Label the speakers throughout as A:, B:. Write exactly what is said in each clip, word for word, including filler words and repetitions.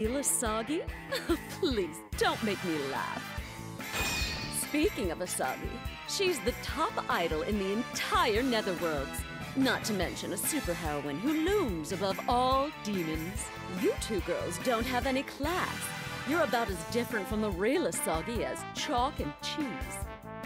A: Asagi? Please, don't make me laugh. Speaking of Asagi, she's the top idol in the entire Netherworlds. Not to mention a superheroine who looms above all demons. You two girls don't have any class. You're about as different from the real Asagi as chalk and cheese.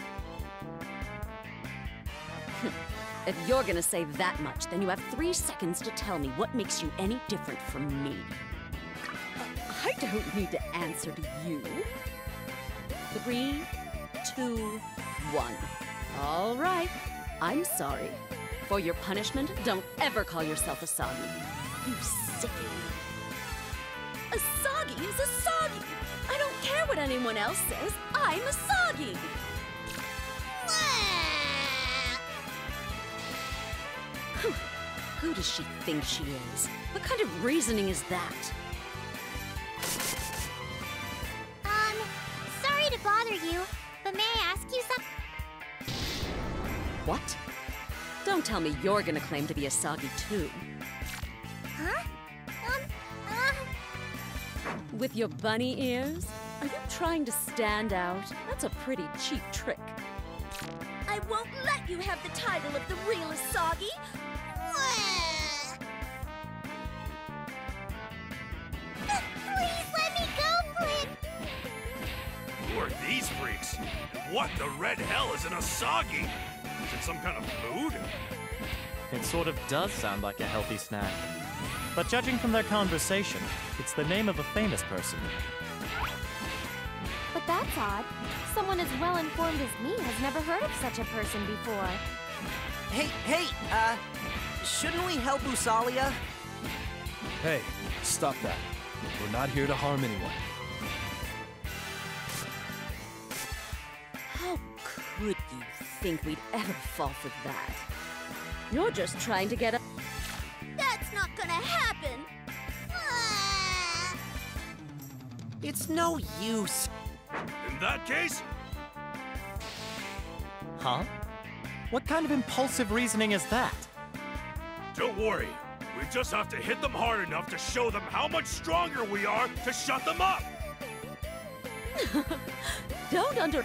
A: If you're gonna say that much, then you have three seconds to tell me what makes you any different from me. I don't need to answer to you. Three, two, one. All right. I'm sorry. For your punishment, don't ever call yourself Asagi. You sickening. Asagi is Asagi. I don't care what anyone else says. I'm Asagi. Who does she think she is? What kind of reasoning is that?
B: Um, sorry to bother you, but may I ask you something?
A: What? Don't tell me you're gonna claim to be Asagi too.
B: Huh? Um, uh...
A: With your bunny ears? Are you trying to stand out? That's a pretty cheap trick.
B: I won't let you have the title of the real Asagi! Please let me go, Flynn!
C: Who are these freaks? And what the red hell is an Asagi? Is it some kind of food?
D: It sort of does sound like a healthy snack. But judging from their conversation, it's the name of a famous person.
E: But that's odd. Someone as well-informed as me has never heard of such a person before.
F: Hey, hey, uh, shouldn't we help Usalia?
G: Hey, stop that. We're not here to harm anyone.
A: How could you think we'd ever fall for that? You're just trying to get a...
B: That's not gonna happen!
F: It's no use.
C: In that case,
D: Huh? What kind of impulsive reasoning is that?
C: don't worry. We just have to hit them hard enough to show them how much stronger we are to shut them up!
A: Don't under...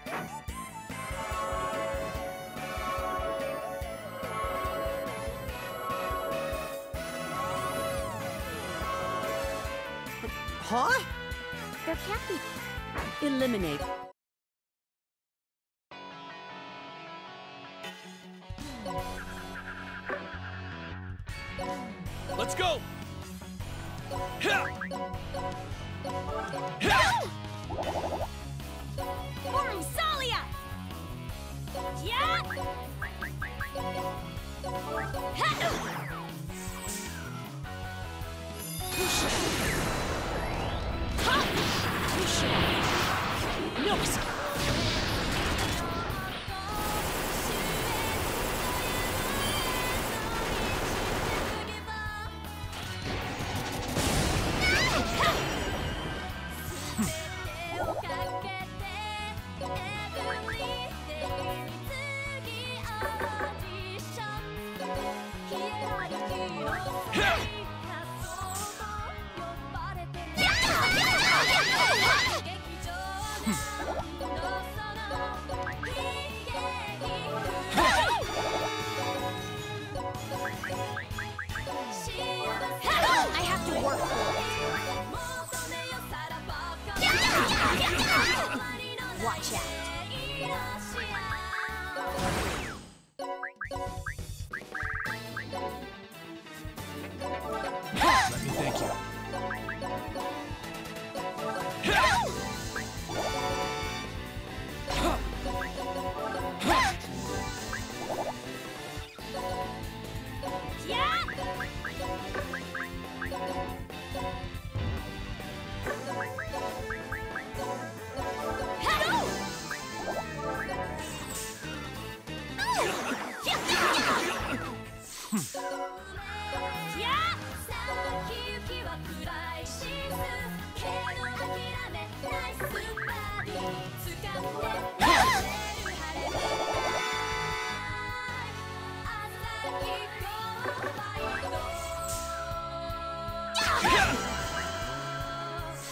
F: Huh?
E: There can't be...
A: Eliminate.
G: Let's go!
C: Yeah!
B: For Usalia! Yeah!
A: No, sir.
B: I have to work for it. Watch out.
G: Let me thank you.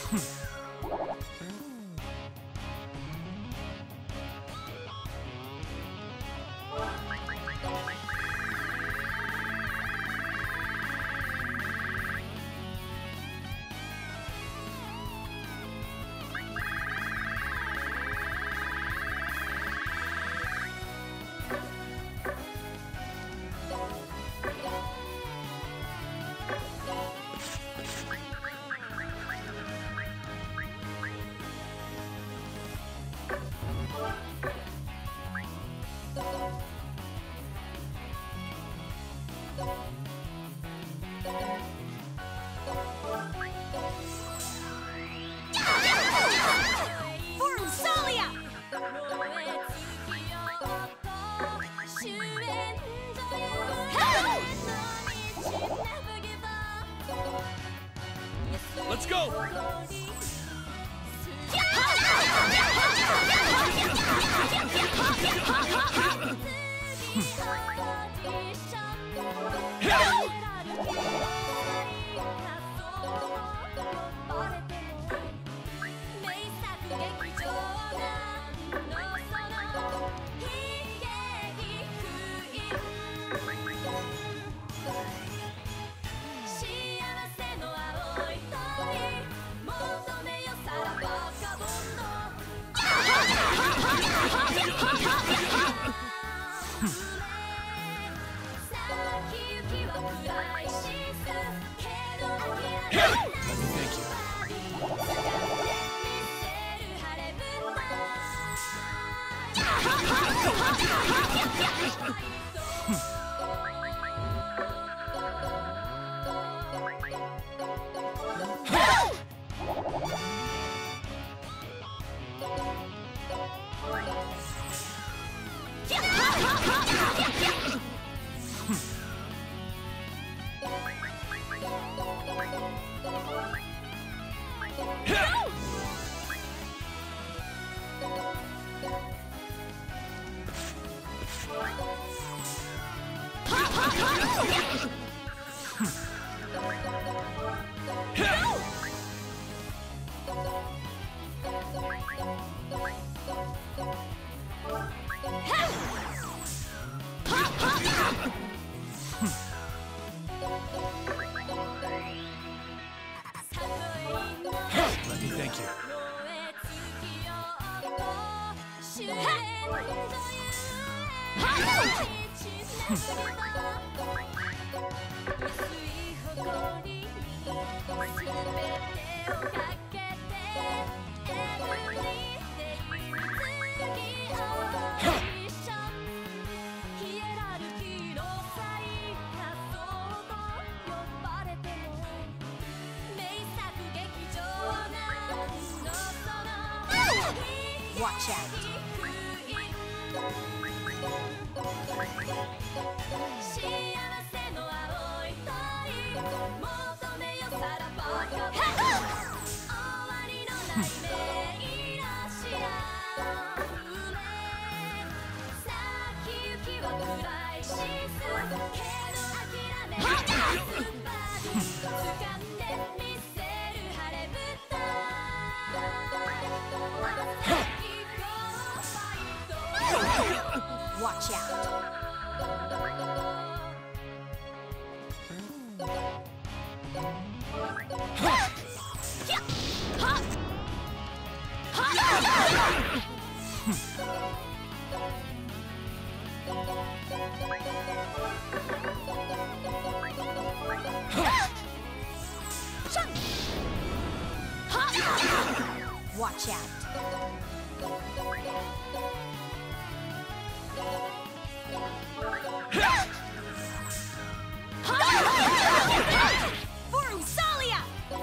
C: Let's go!
G: Let me thank you.
A: Watch out. Watch out. Watch out. For Usalia!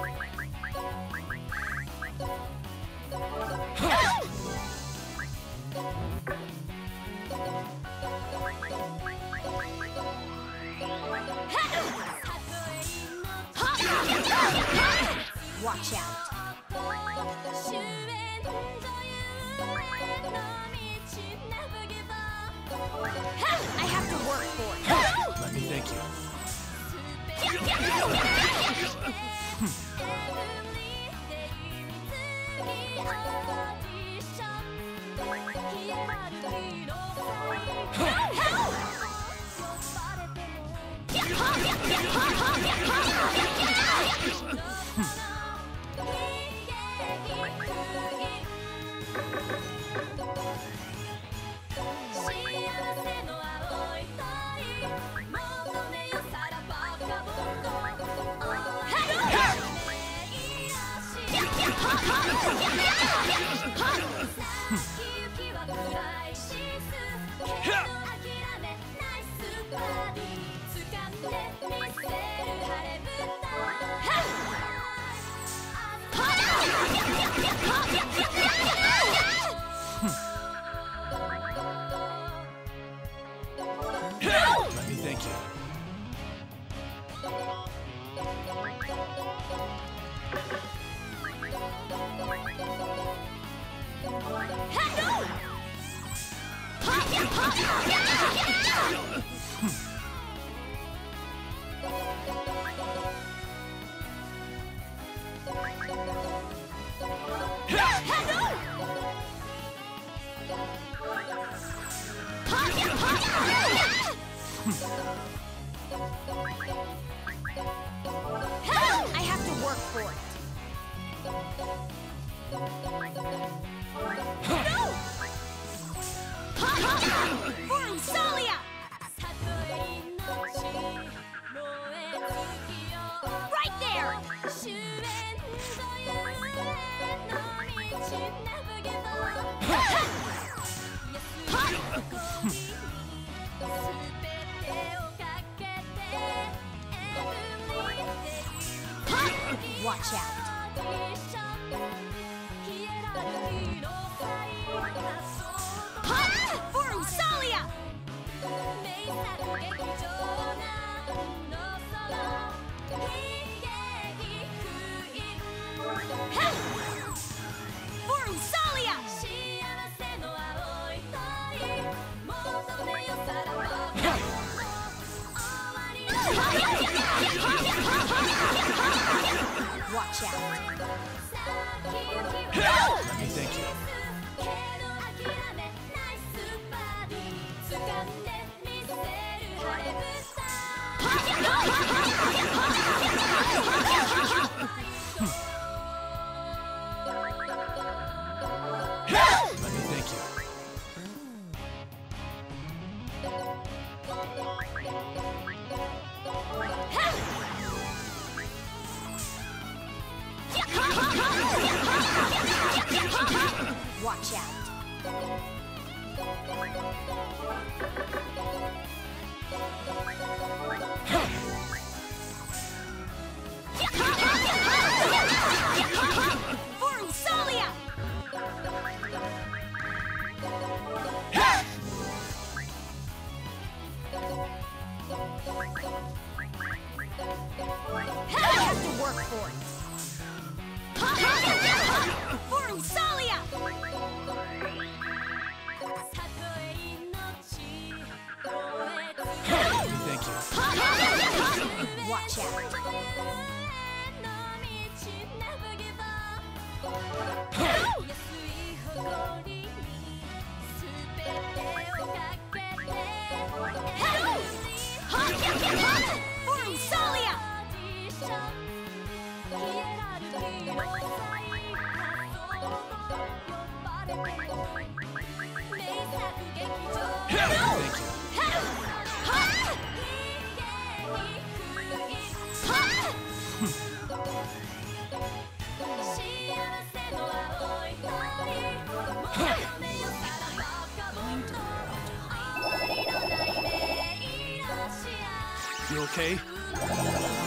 A: Watch out. I have to work for it.
G: Let me thank you. Let me thank you.
E: I have to work for it. For Usalia! Right there! Watch out. For Usalia! For Usalia! Watch out.
G: Let me thank you. Let me thank you.
E: Watch out. For Usalia! I have to work for it. For Usalia!
G: Let me thank you.
E: Watch out. For Usalia!
G: Thank you. You okay?